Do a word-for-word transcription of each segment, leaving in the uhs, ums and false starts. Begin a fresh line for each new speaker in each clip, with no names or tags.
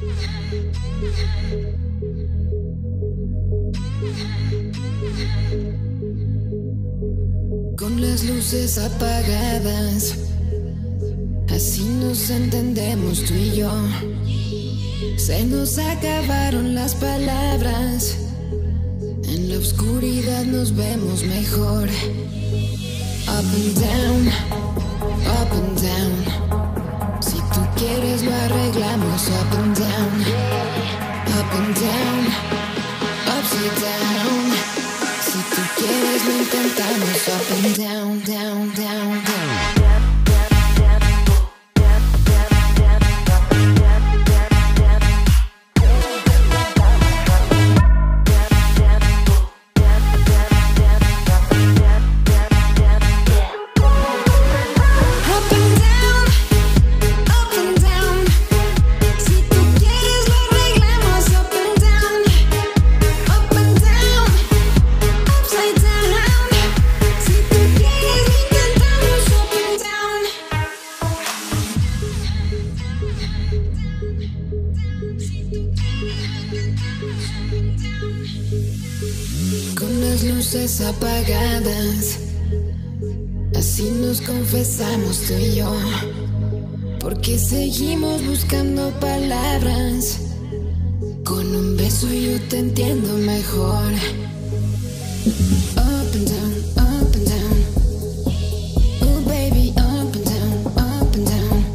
Con las luces apagadas, así nos entendemos tú y yo. Se nos acabaron las palabras, en la oscuridad nos vemos mejor. Up and down, up and down. Si tú quieres lo arreglamos. Up and down, up and down, upside down. Si tú quieres lo intentamos. Up and down, down, down, down. Con las luces apagadas, así nos confesamos tú y yo, porque seguimos buscando palabras. Con un beso yo te entiendo mejor. Up and down, up and down. Oh baby, up and down, up and down.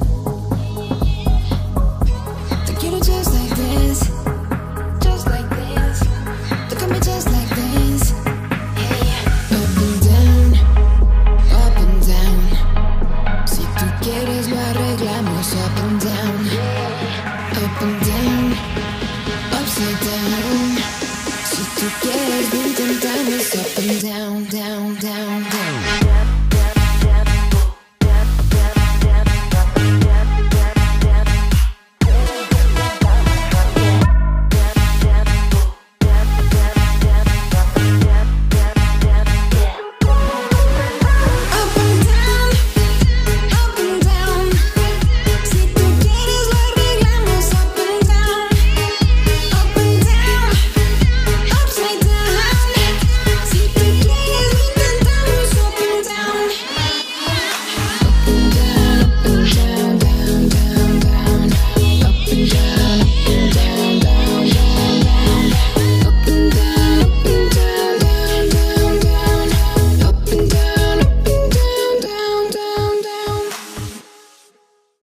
Te quiero just like this, just like this. Tócame just like this. Hey. Up and down, up and down. Si tú quieres lo arreglamos. Up and down, up and down, upside down. Si tú quieres lo intentamos. Up and down.